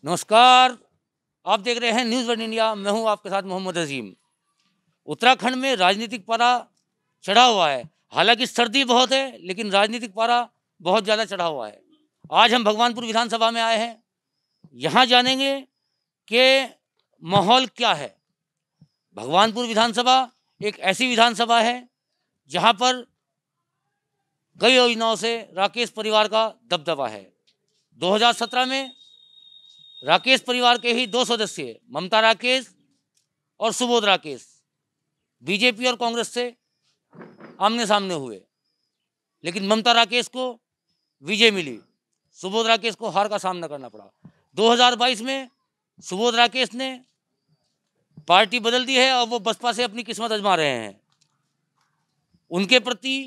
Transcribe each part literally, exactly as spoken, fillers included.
नमस्कार, आप देख रहे हैं न्यूज़ वन इंडिया। मैं हूं आपके साथ मोहम्मद अजीम। उत्तराखंड में राजनीतिक पारा चढ़ा हुआ है। हालांकि सर्दी बहुत है, लेकिन राजनीतिक पारा बहुत ज़्यादा चढ़ा हुआ है। आज हम भगवानपुर विधानसभा में आए हैं। यहाँ जानेंगे कि माहौल क्या है। भगवानपुर विधानसभा एक ऐसी विधानसभा है जहाँ पर कई योजनाओं से राकेश परिवार का दबदबा है। दो हज़ार सत्रह में राकेश परिवार के ही दो सदस्य ममता राकेश और सुबोध राकेश बीजेपी और कांग्रेस से आमने सामने हुए, लेकिन ममता राकेश को विजय मिली, सुबोध राकेश को हार का सामना करना पड़ा। दो हज़ार बाईस में सुबोध राकेश ने पार्टी बदल दी है और वो बसपा से अपनी किस्मत आजमा रहे हैं। उनके प्रति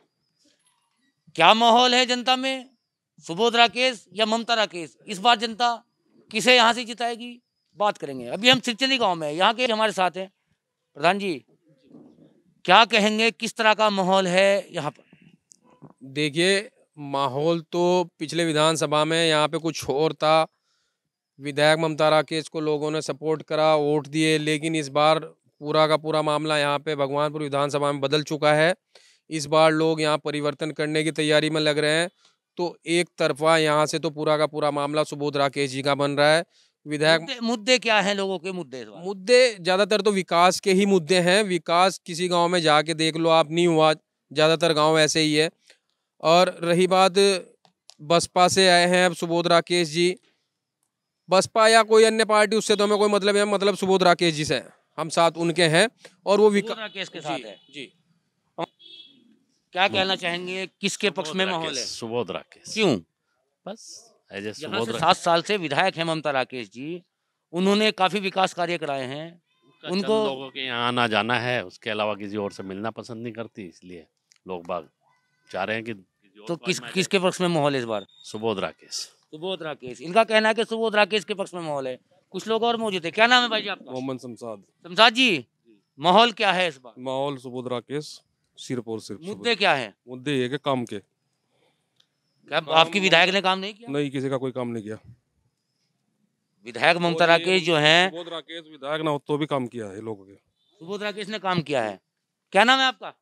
क्या माहौल है जनता में, सुबोध राकेश या ममता राकेश? इस बार जनता किसे यहाँ से जिताएगी, बात करेंगे। अभी हम सिरचंदी गांव में, यहाँ के हमारे साथ हैं प्रधान जी। क्या कहेंगे, किस तरह का माहौल है यहाँ पर? देखिए, माहौल तो पिछले विधानसभा में यहाँ पे कुछ और था। विधायक ममता राकेश को लोगों ने सपोर्ट करा, वोट दिए, लेकिन इस बार पूरा का पूरा मामला यहाँ पे भगवानपुर विधानसभा में बदल चुका है। इस बार लोग यहाँ परिवर्तन करने की तैयारी में लग रहे हैं। तो एक तरफा यहाँ से तो पूरा का पूरा मामला सुबोध राकेश जी का बन रहा है। विधायक मुद्दे, मुद्दे क्या हैं लोगों के? मुद्दे इस बार? मुद्दे ज़्यादातर तो विकास के ही मुद्दे हैं। विकास किसी गांव में जाके देख लो आप, नहीं हुआ। ज़्यादातर गांव ऐसे ही है। और रही बात बसपा से आए हैं अब सुबोध राकेश जी, बसपा या कोई अन्य पार्टी, उससे तो हमें कोई मतलब है। मतलब सुबोध राकेश जी से हम साथ उनके हैं और वो सुबोध राकेश के साथ जी, है जी। क्या कहना चाहेंगे, किसके पक्ष में माहौल है? सुबोध राकेश। क्यों? बस एज ए यहाँ सुबोध से राकेश सात साल से विधायक हैं ममता राकेश जी, उन्होंने काफी विकास कार्य कराए हैं। का उनको चंद लोगों के यहाँ आना जाना है, उसके अलावा किसी और से मिलना पसंद नहीं करती, इसलिए लोग बाग चाह रहे हैं कि किसी और तो को किस आजमाया किसके पक्ष में माहौल है इस बार? जाए। सुबोध राकेश। सुबोध राकेश, इनका कहना है कि सुबोध राकेश के पक्ष में माहौल है। कुछ लोग और मौजूद है। क्या नाम है भाई जी आपका? मोहम्मद शमशाद। शमशाद जी, माहौल क्या है इस बार? माहौल सुबोध राकेश सिरपुर से। मुद्दे क्या है? मुद्दे ये के काम के क्या आपकी विधायक ने काम नहीं किया? नहीं, किसी का कोई काम नहीं किया। विधायक ममता राकेश जो हैं, सुबोध राकेश विधायक ना हो तो भी काम किया है लोगों के। सुबोध राकेश ने काम किया है। क्या नाम है आपका?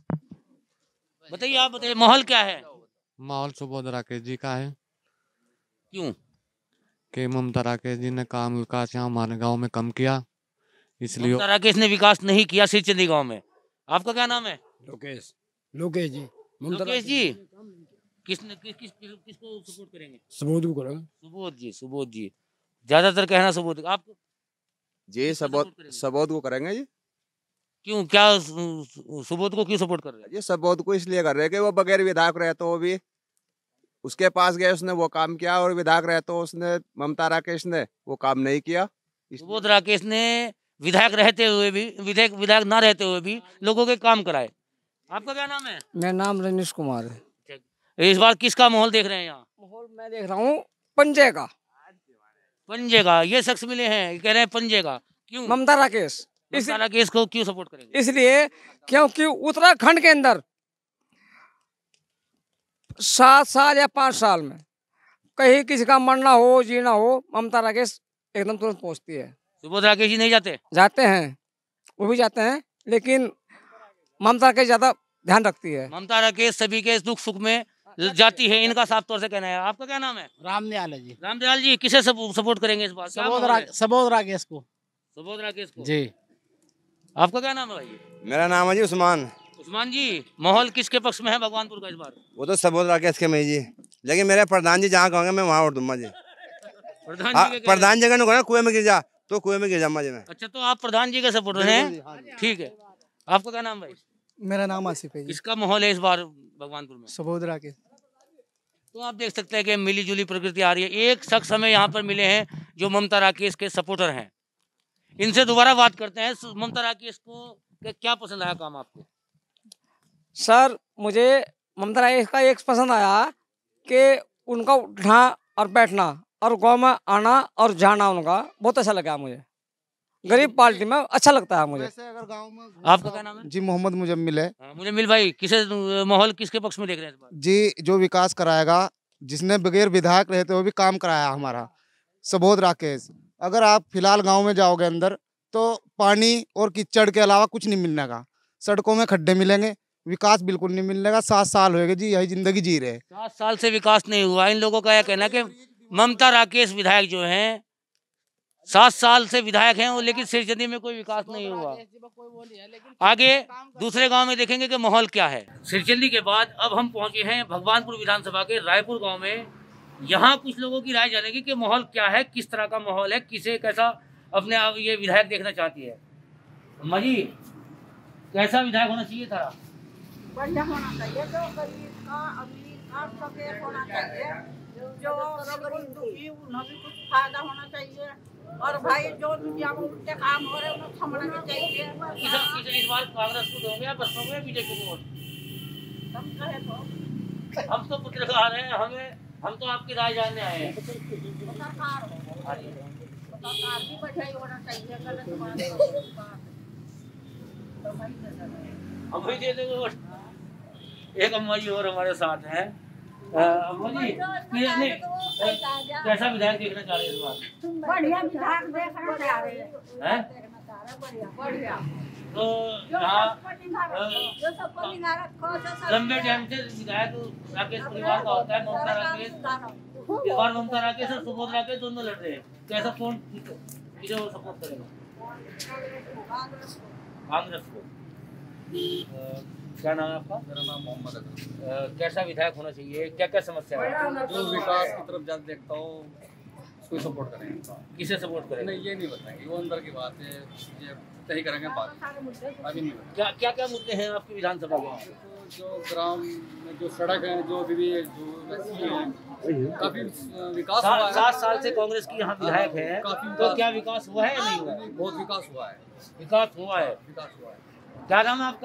बताइए, आप बताइए, माहौल क्या है? माहौल सुबोध राकेश जी का है क्यों? कि ममता राकेश जी ने काम विकास यहाँ हमारे गांव में कम किया, इसलिए ममता राकेश ने विकास नहीं किया सिरचंदी गांव में। आपका क्या नाम है? लोकेश लोकेश जी। ममता लोकेश जी, किसने किस किस किस- किसको सपोर्ट करेंगे? सबूत को करो। सुबोध जी, सुबोध जी ज्यादातर कहना सुबोध। आप जी किसको सबोध support करेंगे? सबोध को करेंगे जी। क्यों, क्या सु- सु- सुबोध को क्यों सपोर्ट कर रहे हैं? जी सबोध को इसलिए कर रहे हैं कि वो बगैर विधायक रहे तो भी उसके पास गए, उसने वो काम किया, और विधायक रहे तो उसने ममता राकेश ने वो काम नहीं किया। इसलिए- सुबोध राकेश ने विधायक रहते हुए भी, विधायक विधायक ना रहते हुए भी लोगों के काम कराए। आपका क्या नाम है? मेरा नाम रजनीश कुमार है। इस बार किसका माहौल देख रहे हैं यहाँ? माहौल मैं देख रहा हूँ पंजे का। पंजे का। ये शख्स मिले हैं, कह रहे हैं पंजे का। क्यों? ममता राकेश। इस, ममता राकेश को क्यों सपोर्ट करेंगे? इसलिए क्योंकि उत्तराखंड के अंदर सात साल या पाँच साल में कहीं किसी का मरना हो जीना हो, ममता राकेश एकदम तुरंत पहुँचती है। सुबोध राकेश जी नहीं जाते? जाते हैं, वो भी जाते हैं, लेकिन ममता राकेश ज्यादा ध्यान रखती है। ममता राकेश सभी के दुख सुख में जाती है, इनका साफ तौर से कहना है। आपका क्या नाम है? रामदयाल है जी। रामदयाल जी, किसे सपोर्ट करेंगे इस बार? क्या सबोध माहौल है? रा, सबोध राकेश को। सुबोध राकेश को। जी। आपका क्या नाम है भाई? मेरा नाम है जी उस्मान। उस्मान जी, माहौल किसके पक्ष में है भगवानपुर का इस बार? वो तो सबोध राकेश के में जी, लेकिन मेरे प्रधान जी जहाँ कहोगे मैं वहाँ उठ दूंगा जी। प्रधान हाँ, जी के कह प्रधान जगह ने कहा कुएं में गिर जा तो कुएं में गिर जाऊंगा जी मैं। रहे हैं। अच्छा, तो आप प्रधान जी के सपोर्टर हैं? ठीक है। आपका क्या नाम भाई? मेरा नाम आसिफ है जी। किसका माहौल है इस बार भगवानपुर में? सबोध राकेश। तो आप देख सकते हैं कि मिली जुली प्रकृति आ रही है। एक शख्स हमें यहाँ पर मिले हैं जो ममता राकेश के सपोर्टर हैं। इनसे दोबारा बात करते हैं। ममता राकेश को के क्या पसंद आया काम आपको? सर, मुझे ममता राकेश का एक पसंद आया कि उनका उठना और बैठना और गांव में आना और जाना उनका बहुत अच्छा लगा मुझे। गरीब पार्टी में अच्छा लगता है मुझे। अगर गांव में आपका क्या नाम है? जी मोहम्मद मुजम्मिल है हाँ, मुझे मिल भाई, किसे माहौल किसके पक्ष में देख रहे हैं इस बार? जी। जो विकास कराएगा, जिसने बगैर विधायक रहते हुए भी काम कराया हमारा, सुबोध राकेश। अगर आप फिलहाल गांव में जाओगे अंदर तो पानी और कीचड़ के अलावा कुछ नहीं मिलने का। सड़कों में खड्डे मिलेंगे, विकास बिल्कुल नहीं मिलने का। सात साल होएगा जी यही जिंदगी जी रहे। सात साल से विकास नहीं हुआ। इन लोगों का यह कहना है कि ममता राकेश विधायक जो हैं सात साल से विधायक हैं, लेकिन सिरचंदी में कोई विकास नहीं हुआ। आगे दूसरे गांव में देखेंगे कि माहौल क्या है। सिरचंदी के बाद अब हम पहुंचे हैं भगवानपुर विधानसभा के रायपुर गांव में। यहाँ कुछ लोगों की राय जानेंगे कि माहौल क्या है, किस तरह का माहौल है, किसे कैसा अपने आप ये विधायक देखना चाहती है। अम्मा जी, कैसा विधायक होना चाहिए था? बढ़िया होना चाहिए, जो गरीब का अमीर का सब एक होना चाहिए। जो गरीब दुखी उन्हें भी कुछ फायदा होना चाहिए। और भाई जो दुनिया में उल्टे काम हो रहे हैं उन्हें समझना चाहिए। इस, इस, इस बार कांग्रेस को दोगे या बसपा को या बीजेपी को वोट? हम कहे तो हम तो पत्रकार हैं, हमें हम तो आपकी राय जानने आए हैं। सरकार सरकार की बढ़िया ही होना चाहिए। गलत बात तो भाई हम भी दे देंगे वोट। एक अम्मा जी और हमारे साथ हैं। अम्मा जी, कैसा विधायक देखना चाह रहे हैं इस बार? बढ़िया विधायक देखना चाह रहे हैं। बढ़िया तो यहाँ लंबे टाइम से विधायक राकेश परिवार का होता है। ममता राकेश इस बार ममता राकेश और सुबोध राकेश दोनों लड़ रहे हैं। कैसा कौन किसे वो सपोर्ट करेगा? कांग्रेस को। क्या नाम है आपका? मेरा नाम मोहम्मद अकरम। कैसा विधायक होना चाहिए, क्या क्या समस्या है? जो विकास की तरफ ज्यादा देखता हूँ उसको सपोर्ट करेंगे। किसे सपोर्ट करेंगे? नहीं, ये नहीं बताएंगे, वो अंदर की बात है, ये तय करेंगे बात, अभी नहीं बताएंगे। क्या क्या क्या मुद्दे हैं आपकी विधानसभा में? तो जो ग्राम में जो सड़क है, जो भी जो वैसी है, काफी विकास हुआ है। सात साल से कांग्रेस की यहाँ विधायक है, काफी तो क्या विकास हुआ है या नहीं हुआ? बहुत विकास हुआ है। विकास हुआ है। विकास हुआ है। क्या नाम है आपका?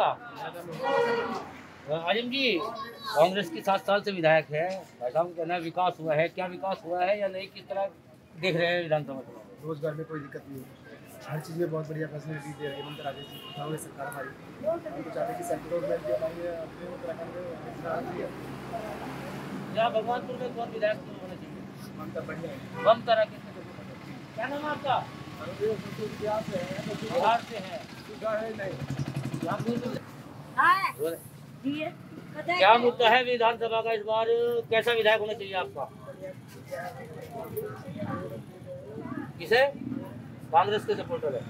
आजम जी, कांग्रेस की सात साल से विधायक है, भाई साहब कहना है विकास हुआ है। क्या विकास हुआ है या नहीं, किस तरह देख रहे हैं विधानसभा? रोजगार में कोई दिक्कत नहीं है, हर चीज़ में बहुत बढ़िया फैसिलिटी दे रही है ममता राकेश जी। कांग्रेस सरकार हमारी, हम तो चाहते हैं कि सेंट्रल गवर्नमेंट भी हमारी अपने उत्तराखंड में। यहाँ भगवानपुर में कौन विधायक होना चाहिए? ममता बढ़िया है। ममता राकेश। क्या नाम है आपका? बिहार से है। क्या मुद्दा है विधानसभा का इस बार? कैसा विधायक होना चाहिए आपका? किसे? कांग्रेस के सपोर्टर है।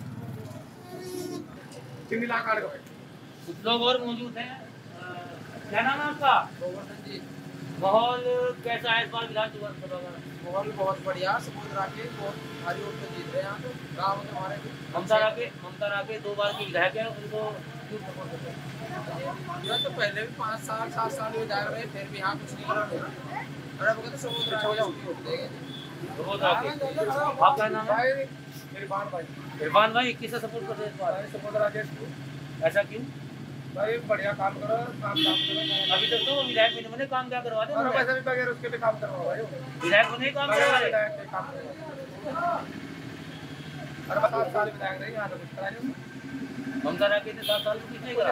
कुछ लोग और मौजूद हैं। क्या नाम है आपका? माहौल कैसा है इस बार विधानसभा का? माहौल बहुत बढ़िया। सुबोध राकेश बहुत भारी वोट पे जीत रहे हैं यहाँ पे गाँव में हमारे। ममता राकेश ममता राकेश दो बार की विधायक है, उनको क्यों सपोर्ट करते हैं? यह तो पहले भी पाँच साल सात साल विधायक रहे, फिर भी यहाँ कुछ नहीं करा। और अब तो सुबोध राकेश वोट देंगे। सुबोध राकेश। आपका नाम है? इरफान भाई। इरफान भाई, किसे सपोर्ट करते हैं इस बार? सुबोध राकेश को। ऐसा क्यों? भाई बढ़िया काम करो, काम काम करो। अभी तक तो वो विधायक भी नहीं बने, काम क्या करवा दे? और वैसे भी बगैर उसके भी काम करवाओ भाई। विधायक को नहीं काम करवा रहे? विधायक के काम करवाओ। और सात साल विधायक रहे, यहाँ तो कुछ करा नहीं। ममता राकेश ने सात साल में कुछ नहीं करा।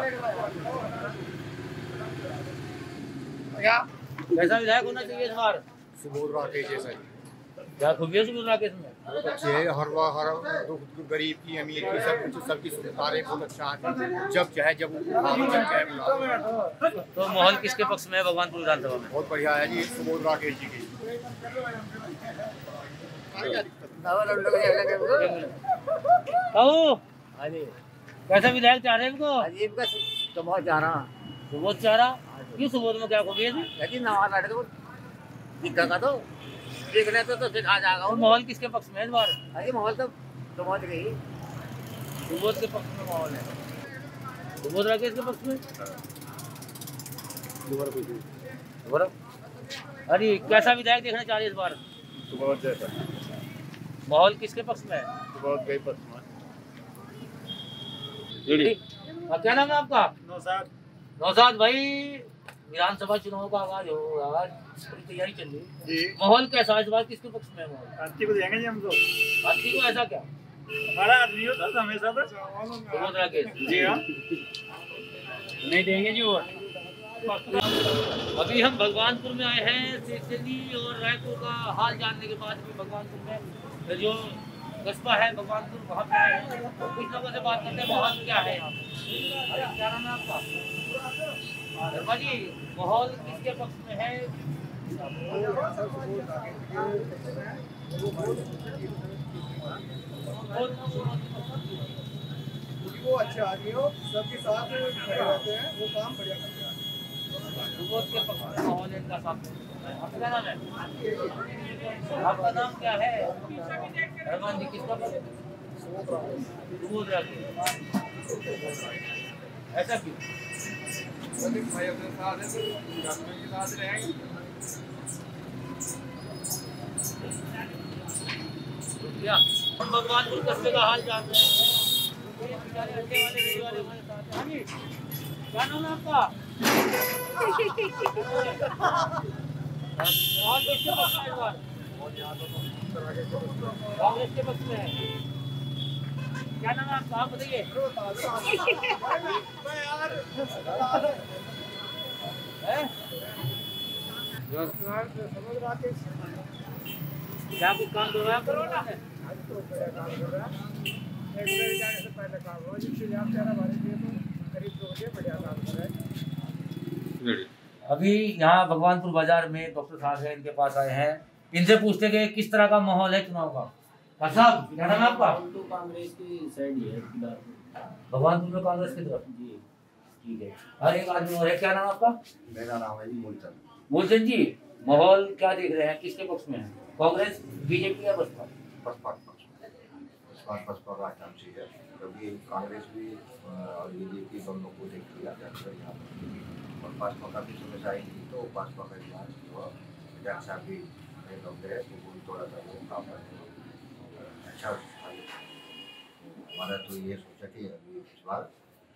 क्या कैसा विधायक होना चाहिए इस बार? सुबोध राकेश जैसा ही। क्या खूबी है सुबोध राकेश में? बहुत अच्छे है, हर हर दुख गरीब की अमीर की सब कुछ सबकी सुविधा है, बहुत अच्छा है। जब चाहे जब जब चाहे बुला। तो माहौल किसके पक्ष में है भगवानपुर विधानसभा में? बहुत बढ़िया है जी, सुबोध राकेश जी की। कैसा विधायक चाह रहे हैं इनको? अजीब का सुबोध चाह रहा। सुबोध चाह रहा? क्यों सुबोध में क्या खूबी है? दिखा का तो देखने तो तो दिखा जाएगा। तो माहौल किसके पक्ष में है इस बार? अरे माहौल तो सुबोध के ही। सुबोध के पक्ष में माहौल है। सुबोध राकेश के पक्ष में? अरे कैसा विधायक देखना चाह रहे हैं इस बार? सुबोध जैसा। माहौल किसके पक्ष में है? सुबोध के पक्ष में। क्या नाम है आपका? नौशाद। नौशाद भाई, विधानसभा चुनाव का आगाज हो रहा है, तैयारी चल रही है, माहौल कैसा है इस बार? किसके पक्ष में है माहौल? आरती को देंगे जी हम तो। आरती को? ऐसा क्या? हमारा आदमी होता था हमेशा तो। सुबोध राकेश जी हाँ। नहीं देंगे जी वोट। अभी हम भगवानपुर में आए हैं। सिरसिल्ली और रायपुर का हाल जानने के बाद भी भगवानपुर में जो कस्बा है भगवानपुर वहाँ पे आए हैं। कुछ लोगों से बात करते हैं माहौल क्या है। क्या नाम है आपका? धर्मा जी, माहौल किसके पक्ष में है? वो अच्छे आदमी हो, सबके साथ खड़े रहते हैं, वो काम बढ़िया करते हैं। के पक्ष में माहौल है इनका साथ। आपका नाम है? आपका नाम क्या है? रहमान जी, किसका पक्ष? सुबोध राकेश। ऐसा क्यों? भाई अपने साथ है तो के साथ रहेंगे। क्या हम भगवानपुर कस्बे का हाल जान रहे हैं। क्या नाम है आपका? कांग्रेस के पक्ष में है। क्या नाम है आपका? आप बताइए। क्या कुछ काम करवाया करो ना? अभी यहाँ भगवानपुर बाजार में डॉक्टर साहब है, इनके पास आए हैं। इनसे पूछते कि किस तरह का माहौल है चुनाव का। साहब, क्या नाम है आपका? कांग्रेस की साइड ही है भगवानपुर में कांग्रेस की तरफ। जी ठीक है। और एक आदमी और है, क्या नाम आपका? मेरा नाम है जी मूलचंद। मूलचंद जी, माहौल क्या देख रहे हैं, किसके पक्ष में है? कांग्रेस, बीजेपी या बसपा? बसपा बसपा बसपा का चांस है, क्योंकि कांग्रेस भी और बीजेपी दोनों को देख लिया जाता है यहाँ पर। और भाजपा का भी समस्या आई थी, तो भाजपा का इलाज विधायक साहब भी लोग गए तो वो थोड़ा सा वो काम अच्छा। हमारा तो ये सोचा कि अभी इस बार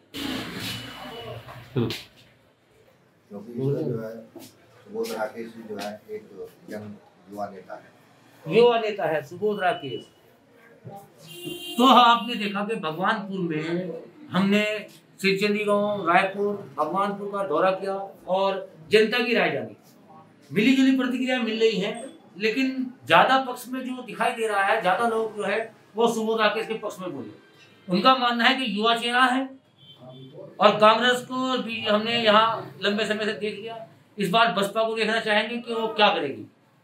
क्योंकि जो है सुबोध राकेश जो है एक यंग युवा नेता है युवा नेता है सुबोध राकेश। तो आपने देखा कि भगवानपुर में हमने सिरचंदी गांव, रायपुर, भगवानपुर का दौरा किया और जनता की राय जानी। मिली जुली प्रतिक्रिया मिल रही है, लेकिन ज्यादा पक्ष में जो दिखाई दे रहा है, ज्यादा लोग जो है वो सुबोध राकेश के पक्ष में बोले। उनका मानना है कि युवा चेहरा है और कांग्रेस को भी हमने यहाँ लंबे समय से देख लिया। इस बार बसपा को देखना चाहेंगे कि वो क्या करेगी।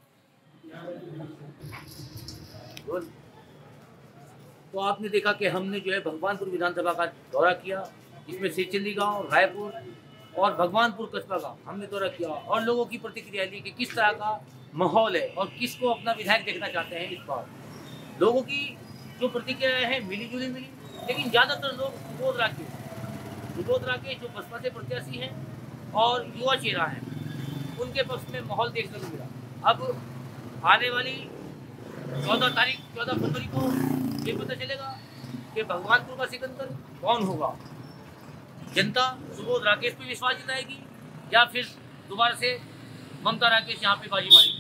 तो आपने देखा कि हमने जो है भगवानपुर विधानसभा का दौरा किया, जिसमें सिरचंदी गांव, रायपुर और भगवानपुर कस्बा का हमने दौरा किया और लोगों की प्रतिक्रिया ली कि किस तरह का माहौल है और किसको अपना विधायक देखना चाहते हैं। इस बार लोगों की जो प्रतिक्रिया है मिली जुली मिली, लेकिन ज़्यादातर लोग सुबोध राकेश सुबोध राकेश जो बसपा से प्रत्याशी हैं और युवा चेहरा है, उनके पक्ष में माहौल देखने को मिला। अब आने वाली चौदह तारीख चौदह फरवरी को ये पता चलेगा कि भगवानपुर का सिकंदर कौन होगा। जनता सुबोध राकेश पे विश्वास जताएगी या फिर दोबारा से ममता राकेश यहाँ पे बाजी मारेगी।